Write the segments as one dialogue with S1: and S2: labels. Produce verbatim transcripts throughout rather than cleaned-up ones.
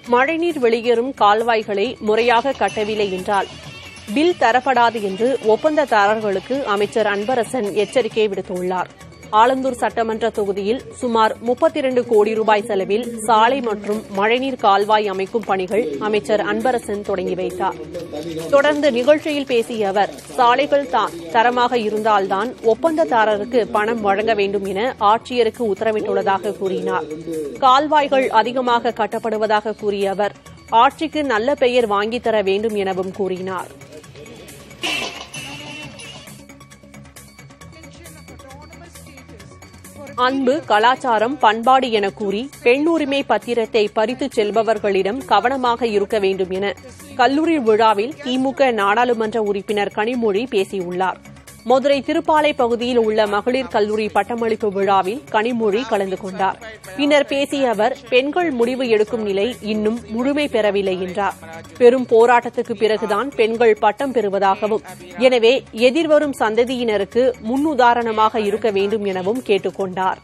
S1: மழைநீர் வெளியேறும் கால்வாய்களை முறையாக கட்டவில்லை என்றால் பில் தரப்படாது என்று ஒப்பந்ததாரர்களுக்கு அமைச்சர் அன்பரசன் எச்சரிக்கை விடுத்துள்ளார். ஆலந்தூர் சட்டமன்ற தொகுதியில் சுமார் முப்பத்தி இரண்டு கோடி ரூபாய் செலவில் சாலை மற்றும் மழைநீர் கால்வாய் அமைக்கும் பணிகள் அமைச்சர் அன்பரசன் தொடங்கி வைத்தார். தொடர்ந்து நிகழ்ச்சியில் பேசிய அவர், சாலைகள் தரமாக இருந்தால்தான் ஒப்பந்ததாரருக்கு பணம் வழங்க வேண்டும் என ஆட்சியருக்கு உத்தரவிட்டுள்ளதாக கூறினார். கால்வாய்கள் அதிகமாக கட்டப்படுவதாக கூறிய அவர், ஆட்சிக்கு நல்ல பெயர் வாங்கித் தர வேண்டும் எனவும் கூறினார். அன்பு, கலாச்சாரம், பண்பாடு என கூறி பெண் உரிமை பத்திரத்தை பறித்துச் செல்பவர்களிடம் கவனமாக இருக்க வேண்டும் என கல்லூரி விழாவில் திமுக நாடாளுமன்ற உறுப்பினர் கனிமொழி பேசியுள்ளார். மதுரை திருப்பாலை பகுதியில் உள்ள மகளிர் கல்லூரி பட்டமளிப்பு விழாவில் கனிமொழி கலந்து கொண்டார். பின்னர் பேசிய அவர், பெண்கள் முடிவு எடுக்கும் நிலை இன்னும் முழுமை பெறவில்லை என்றார். பெரும் போராட்டத்துக்கு பிறகுதான் பெண்கள் பட்டம் பெறுவதாகவும், எனவே எதிர்வரும் சந்ததியினருக்கு முன்னுதாரணமாக இருக்க வேண்டும் எனவும் கேட்டுக் கொண்டார்.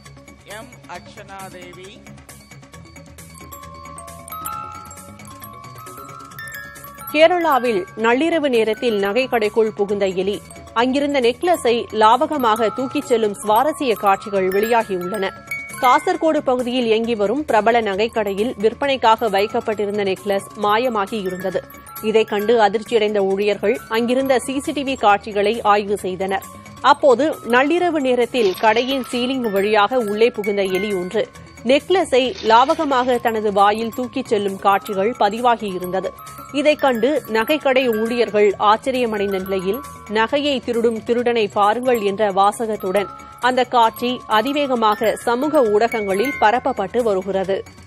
S1: கேரளாவில் நள்ளிரவு நேரத்தில் நகைக்கடைக்குள் புகுந்த எலி அங்கிருந்த நெக்லஸை லாவகமாக தூக்கிச் செல்லும் சுவாரஸ்ய காட்சிகள் வெளியாகியுள்ளன. காசர்கோடு பகுதியில் இயங்கி வரும் பிரபல நகைக்கடையில் விற்பனைக்காக வைக்கப்பட்டிருந்த நெக்லஸ் மாயமாகி இருந்தது. இதைக் கண்டு அதிர்ச்சியடைந்த ஊழியர்கள் அங்கிருந்த சிசிடிவி காட்சிகளை ஆய்வு செய்தனர். அப்போது நள்ளிரவு நேரத்தில் கடையின் சீலிங் வழியாக உள்ளே புகுந்த எலி ஒன்று நெக்லஸை லாவகமாக தனது வாயில் தூக்கிச் செல்லும் காட்சிகள் பதிவாகியிருந்தது. இதைக் கண்டு நகைக்கடை ஊழியர்கள் ஆச்சரியமடைந்த நிலையில், நகையை திருடும் திருடனை பாருங்கள் என்ற வாசகத்துடன் அந்த காட்சி அதிவேகமாக சமூக ஊடகங்களில் பரப்பப்பட்டு வருகிறது.